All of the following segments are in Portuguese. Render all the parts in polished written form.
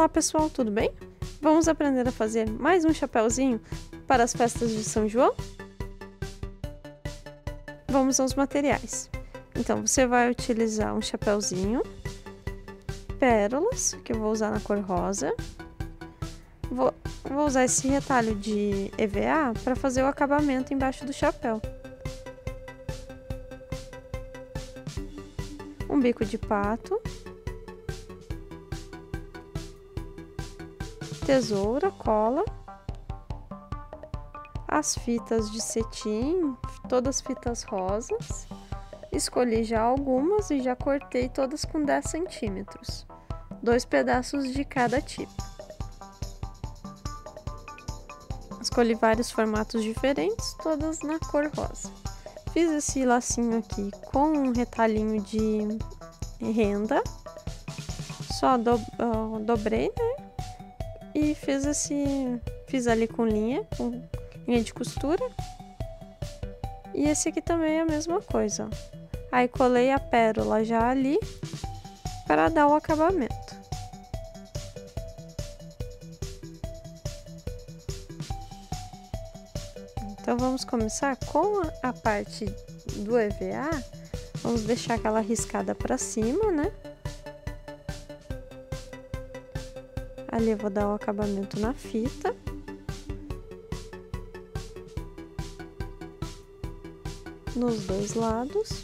Olá pessoal, tudo bem? Vamos aprender a fazer mais um chapéuzinho para as festas de São João? Vamos aos materiais. Então, você vai utilizar um chapéuzinho, pérolas, que eu vou usar na cor rosa. Vou usar esse retalho de EVA para fazer o acabamento embaixo do chapéu. Um bico de pato. Tesoura, cola, as fitas de cetim, todas fitas rosas. Escolhi já algumas e já cortei todas com 10 centímetros, 2 pedaços de cada tipo. Escolhi vários formatos diferentes, todas na cor rosa. Fiz esse lacinho aqui com um retalhinho de renda, só dobrei, né? E fiz ali com linha de costura. E esse aqui também é a mesma coisa, ó. Aí colei a pérola já ali para dar o acabamento. Então vamos começar com a parte do EVA. Vamos deixar aquela riscada para cima, né? Ali eu vou dar o acabamento na fita. Nos dois lados.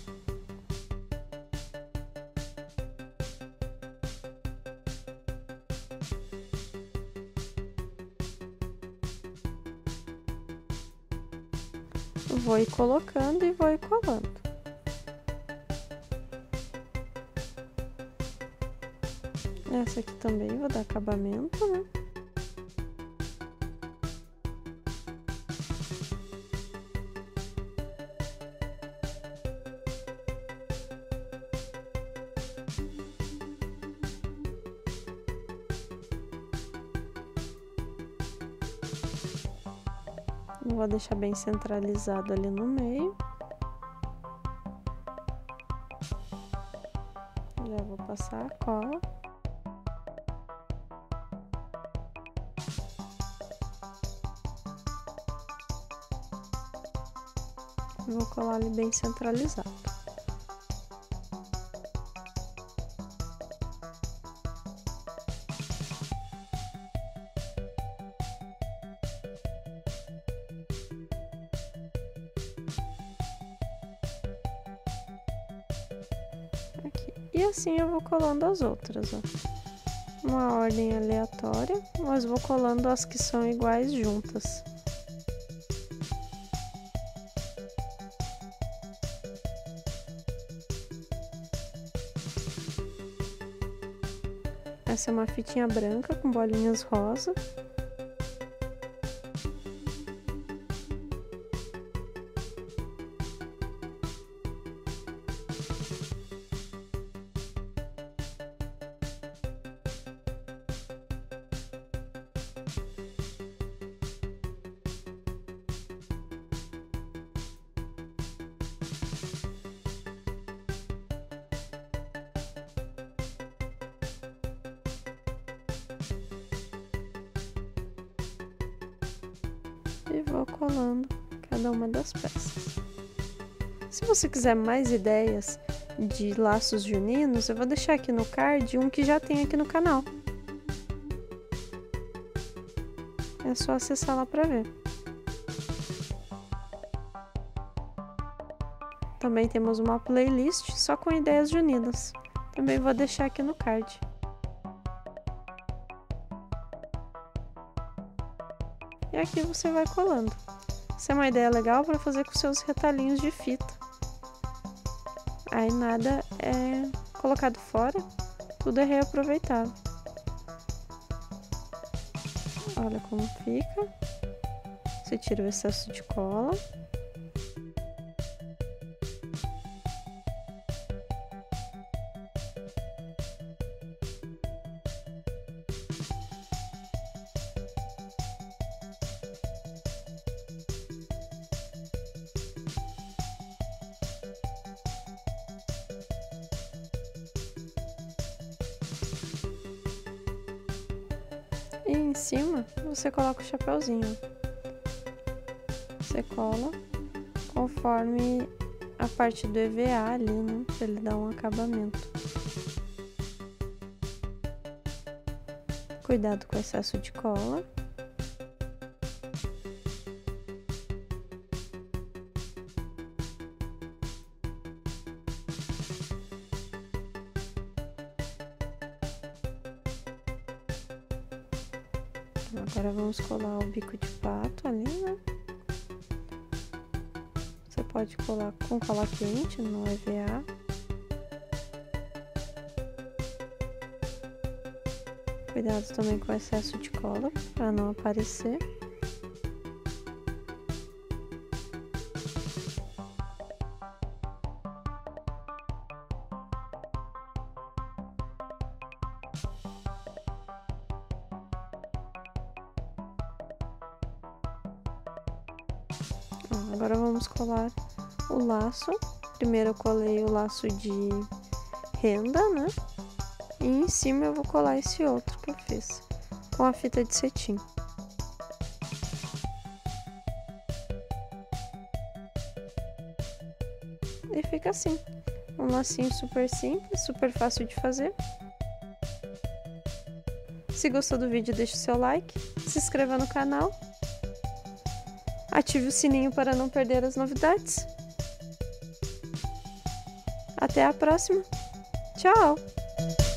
Vou ir colocando e vou ir colando. Essa aqui também vou dar acabamento, né? Vou deixar bem centralizado ali no meio. Já vou passar a cola. Vou colar ele bem centralizado. Aqui. E assim eu vou colando as outras, ó. Uma ordem aleatória, mas vou colando as que são iguais juntas. Essa é uma fitinha branca com bolinhas rosa. E vou colando cada uma das peças. Se você quiser mais ideias de laços juninos, eu vou deixar aqui no card um que já tem aqui no canal. É só acessar lá para ver. Também temos uma playlist só com ideias juninas. Também vou deixar aqui no card. E aqui você vai colando. Essa é uma ideia legal para fazer com seus retalhinhos de fita. Aí nada é colocado fora, tudo é reaproveitado. Olha como fica. Você tira o excesso de cola. E em cima você coloca o chapéuzinho. Você cola conforme a parte do EVA ali, né? Pra ele dar um acabamento. Cuidado com o excesso de cola. Agora vamos colar o bico de pato ali, né? Você pode colar com cola quente no EVA. Cuidado também com o excesso de cola, para não aparecer. Agora vamos colar o laço. Primeiro eu colei o laço de renda, né? E em cima eu vou colar esse outro que eu fiz com a fita de cetim. E fica assim, um lacinho super simples, super fácil de fazer. Se gostou do vídeo, deixe o seu like, se inscreva no canal, ative o sininho para não perder as novidades. Até a próxima. Tchau!